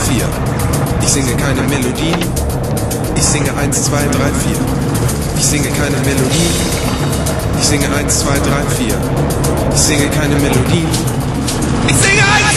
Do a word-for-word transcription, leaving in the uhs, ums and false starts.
vier. Ich singe keine Melodien. Ich singe eins, zwei, drei, vier. Ich singe keine Melodien. Ich singe eins, zwei, drei, vier. Ich singe keine Melodien. Ich singe eins,